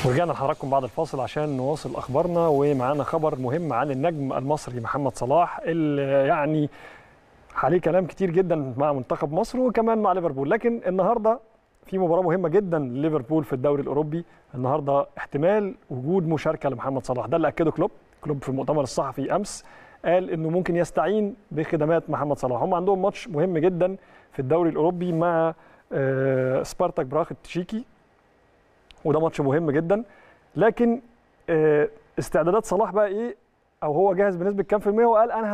ورجعنا لحضراتكم بعد الفاصل عشان نواصل اخبارنا، ومعانا خبر مهم عن النجم المصري محمد صلاح اللي يعني عليه كلام كتير جدا مع منتخب مصر وكمان مع ليفربول. لكن النهارده في مباراه مهمه جدا لليفربول في الدوري الاوروبي. النهارده احتمال وجود مشاركه لمحمد صلاح، ده اللي اكده كلوب في المؤتمر الصحفي امس. قال انه ممكن يستعين بخدمات محمد صلاح. هم عندهم ماتش مهم جدا في الدوري الاوروبي مع سبارتاك براغ التشيكي، وده ماتش مهم جدا. لكن استعدادات صلاح بقى ايه، او هو جاهز بنسبه كام في الميه؟ وقال انا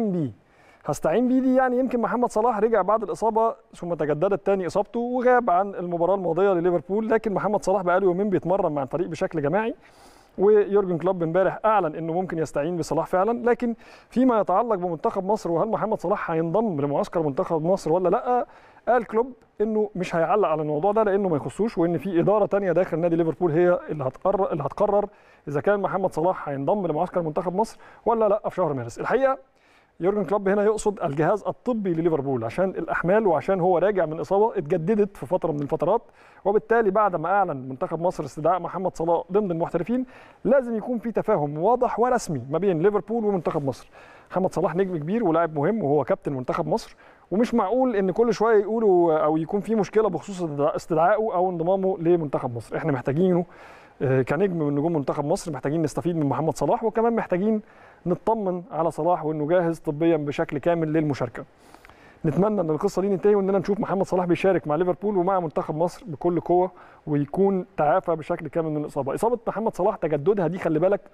هستعين بيه دي يعني يمكن محمد صلاح رجع بعد الاصابه ثم تجددت تاني اصابته وغاب عن المباراه الماضيه لليفربول. لكن محمد صلاح بقى له يومين بيتمرن مع الفريق بشكل جماعي، ويورجن كلوب امبارح اعلن انه ممكن يستعين بصلاح فعلا. لكن فيما يتعلق بمنتخب مصر وهل محمد صلاح هينضم لمعسكر منتخب مصر ولا لا، قال كلوب انه مش هيعلق على الموضوع ده لانه ما يخصوش، وان في اداره ثانيه داخل نادي ليفربول هي اللي هتقرر اذا كان محمد صلاح هينضم لمعسكر منتخب مصر ولا لا في شهر مارس. الحقيقه يورجن كلوب هنا يقصد الجهاز الطبي لليفربول عشان الاحمال وعشان هو راجع من اصابه اتجددت في فتره من الفترات، وبالتالي بعد ما اعلن منتخب مصر استدعاء محمد صلاح ضمن المحترفين لازم يكون في تفاهم واضح ورسمي ما بين ليفربول ومنتخب مصر. محمد صلاح نجم كبير ولاعب مهم وهو كابتن منتخب مصر، ومش معقول ان كل شويه يقولوا او يكون في مشكله بخصوص استدعائه او انضمامه لمنتخب مصر. احنا محتاجينه كنجم من نجوم منتخب مصر، محتاجين نستفيد من محمد صلاح، وكمان محتاجين نطمن على صلاح وانه جاهز طبيا بشكل كامل للمشاركه. نتمنى ان القصه دي تنتهي واننا نشوف محمد صلاح بيشارك مع ليفربول ومع منتخب مصر بكل قوه ويكون تعافى بشكل كامل من الاصابه. اصابه محمد صلاح تجددها دي خلي بالك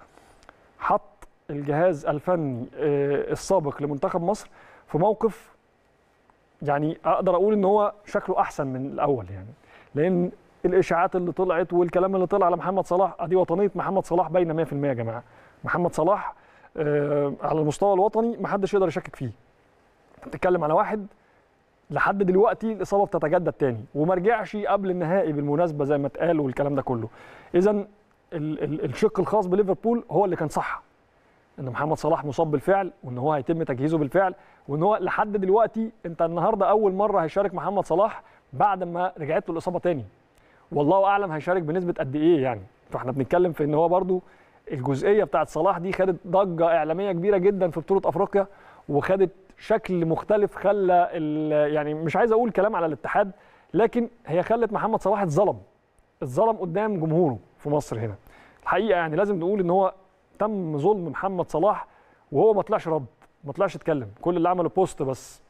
حط الجهاز الفني السابق لمنتخب مصر في موقف يعني اقدر اقول ان هو شكله احسن من الاول، يعني لان الاشاعات اللي طلعت والكلام اللي طلع على محمد صلاح دي وطنيه محمد صلاح باينه 100% يا جماعه. محمد صلاح على المستوى الوطني ما حدش يقدر يشكك فيه. بتتكلم على واحد لحد دلوقتي الاصابه بتتجدد تاني وما رجعش قبل النهائي بالمناسبه زي ما اتقال والكلام ده كله. اذا الشق الخاص بليفربول هو اللي كان صح، ان محمد صلاح مصاب بالفعل وان هو هيتم تجهيزه بالفعل، وان هو لحد دلوقتي انت النهارده اول مره هيشارك محمد صلاح بعد ما رجعت له الاصابه تاني. والله اعلم هيشارك بنسبه قد ايه يعني. فاحنا بنتكلم في ان هو برضو الجزئيه بتاعت صلاح دي خدت ضجه اعلاميه كبيره جدا في بطوله افريقيا، وخدت شكل مختلف خلى يعني مش عايز اقول كلام على الاتحاد، لكن هي خلت محمد صلاح اتظلم قدام جمهوره في مصر هنا. الحقيقه يعني لازم نقول ان هو تم ظلم محمد صلاح وهو ما طلعش اتكلم، كل اللي عمله بوست بس